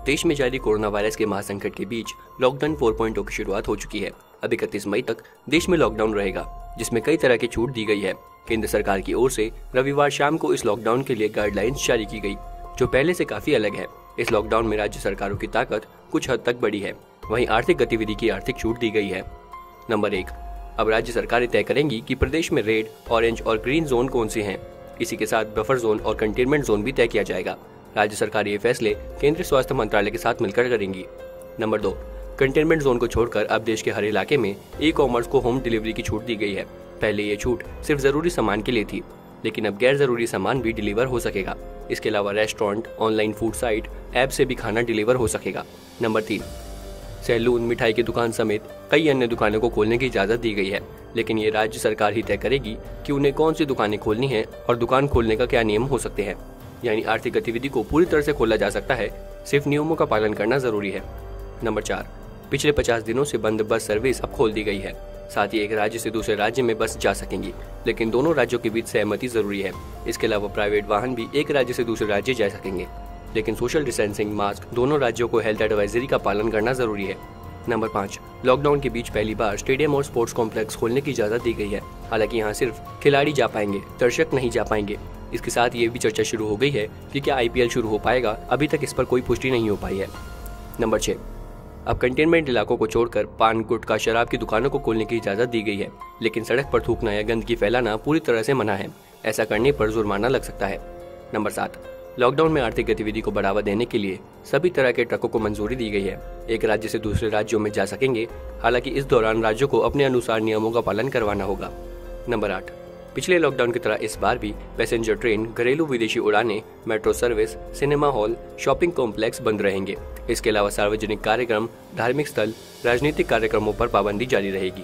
देश में जारी कोरोना वायरस के महासंकट के बीच लॉकडाउन 4.0 की शुरुआत हो चुकी है। अब 31 मई तक देश में लॉकडाउन रहेगा, जिसमें कई तरह की छूट दी गई है। केंद्र सरकार की ओर से रविवार शाम को इस लॉकडाउन के लिए गाइडलाइंस जारी की गई, जो पहले से काफी अलग है। इस लॉकडाउन में राज्य सरकारों की ताकत कुछ हद तक बढ़ी है। वहीं आर्थिक गतिविधि की आर्थिक छूट दी गई है। नंबर 1, अब राज्य सरकारें तय करेंगी कि प्रदेश में रेड, ऑरेंज और ग्रीन जोन कौन से हैं। इसी के साथ बफर जोन और कंटेनमेंट जोन भी तय किया जाएगा। राज्य सरकार ये फैसले केंद्रीय स्वास्थ्य मंत्रालय के साथ मिलकर करेंगी। नंबर 2, कंटेनमेंट जोन को छोड़कर अब देश के हर इलाके में ई-कॉमर्स को होम डिलीवरी की छूट दी गई है। पहले ये छूट सिर्फ जरूरी सामान के लिए थी, लेकिन अब गैर जरूरी सामान भी डिलीवर हो सकेगा। इसके अलावा restaurant, online food site, app से भी खाना डिलीवर हो सकेगा। नंबर 3, सैलून, मिठाई की दुकान समेत कई अन्य दुकानों को खोलने की इजाजत दी गई है, लेकिन ये राज्य सरकार ही तय करेगी कि उन्हें कौन सी दुकानें खोलनी है और दुकान खोलने का क्या नियम हो सकते हैं। यानी आर्थिक गतिविधि को पूरी तरह से खोला जा सकता है, सिर्फ नियमों का पालन करना जरूरी है। नंबर 4, पिछले 50 दिनों से बंद बस सर्विस अब खोल दी गई है। साथ ही एक राज्य से दूसरे राज्य में बस जा सकेंगी, लेकिन दोनों राज्यों के बीच सहमति जरूरी है। इसके अलावा प्राइवेट वाहन भी एक राज्य से दूसरे राज्य जा सकेंगे, लेकिन सोशल डिस्टेंसिंग, मास्क, दोनों राज्यों को हेल्थ एडवाइजरी का पालन करना जरूरी है। नंबर 5, लॉकडाउन के बीच पहली बार स्टेडियम और स्पोर्ट्स कॉम्प्लेक्स खोलने की इजाजत दी गई है। हालांकि यहाँ सिर्फ खिलाड़ी जा पाएंगे, दर्शक नहीं जा पाएंगे। इसके साथ ये भी चर्चा शुरू हो गई है कि क्या IPL शुरू हो पाएगा। अभी तक इस पर कोई पुष्टि नहीं हो पाई है। नंबर 6, अब कंटेनमेंट इलाकों को छोड़कर पान, गुटखा, शराब की दुकानों को खोलने की इजाजत दी गई है, लेकिन सड़क पर थूकना या गंदगी फैलाना पूरी तरह से मना है। ऐसा करने पर जुर्माना लग सकता है। नंबर 7, लॉकडाउन में आर्थिक गतिविधि को बढ़ावा देने के लिए सभी तरह के ट्रकों को मंजूरी दी गई है। एक राज्य से दूसरे राज्यों में जा सकेंगे। हालांकि इस दौरान राज्यों को अपने अनुसार नियमों का पालन करवाना होगा। नंबर 8, पिछले लॉकडाउन की तरह इस बार भी पैसेंजर ट्रेन, घरेलू विदेशी उड़ानें, metro service, cinema hall, shopping complex बंद रहेंगे। इसके अलावा सार्वजनिक कार्यक्रम, धार्मिक स्थल, राजनीतिक कार्यक्रमों पर पाबंदी जारी रहेगी।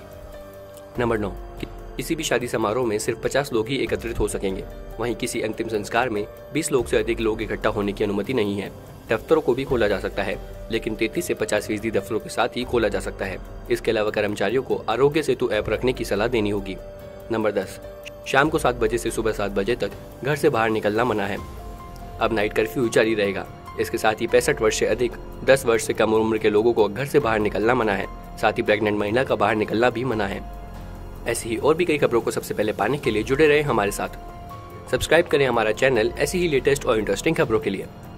नंबर 9, किसी भी शादी समारोह में सिर्फ 50 लोग ही एकत्रित हो सकेंगे। वहीं किसी अंतिम संस्कार में 20 लोग से अधिक लोग इकट्ठा होने की अनुमति नहीं है। दफ्तरों को भी खोला जा सकता है, लेकिन 33 से 50% दफ्तरों के साथ ही खोला जा सकता है। इसके अलावा कर्मचारियों को आरोग्य सेतु ऐप रखने की सलाह देनी होगी। नंबर 10, शाम को 7 बजे से सुबह 7 बजे तक घर से बाहर निकलना मना है। अब नाइट कर्फ्यू जारी रहेगा। इसके साथ ही 65 वर्ष से अधिक, 10 वर्ष से कम उम्र के लोगों को घर से बाहर निकलना मना है। साथ ही प्रेग्नेंट महिला का बाहर निकलना भी मना है। ऐसी ही और भी कई खबरों को सबसे पहले पाने के लिए जुड़े रहे हमारे साथ। सब्सक्राइब करें हमारा चैनल ऐसी ही लेटेस्ट और इंटरेस्टिंग खबरों के लिए।